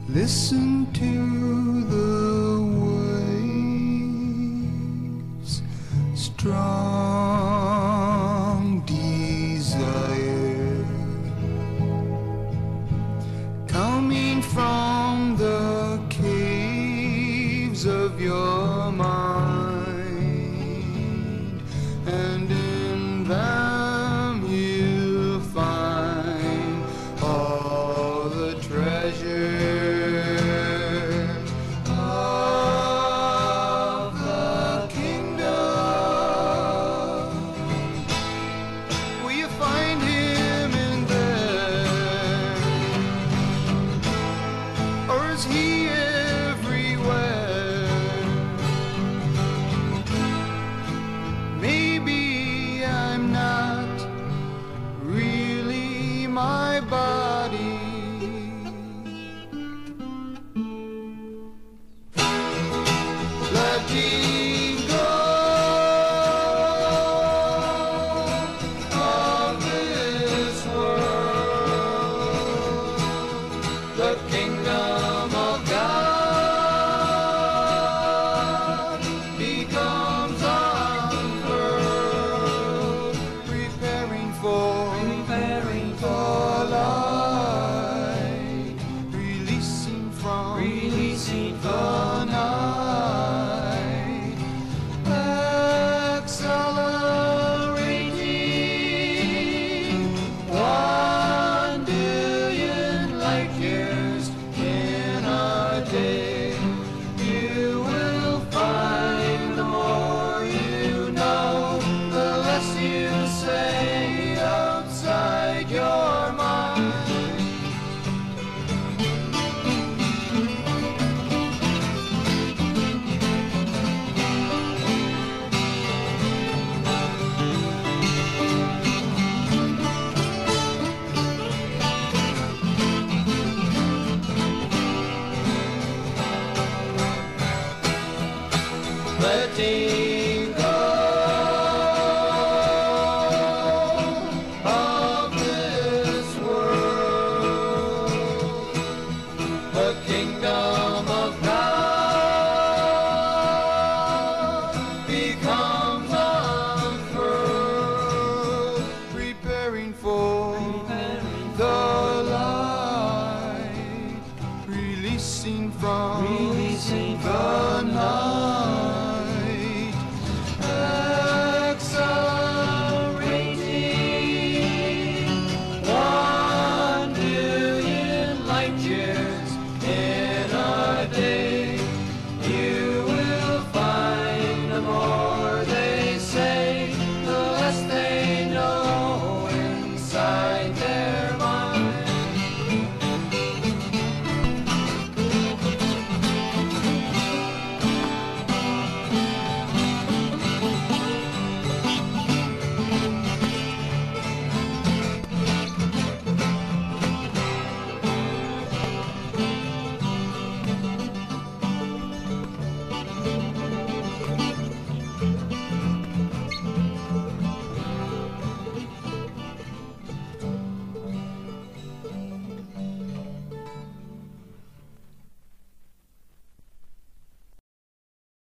Listen to the waves, strong desire coming from the caves of your mind, and in them you'll find all the treasure of the kingdom. Will you find him in there, or is he everywhere? Maybe I'm not really my body. Letting go of this world, the kingdom of God becomes unfurled, preparing for the light, releasing from the night, accelerating 1 billion light years in a day. You will find the more you know, the less you say outside your mind. Letting go of this world, the kingdom of God becomes unfurled, preparing for the light, releasing from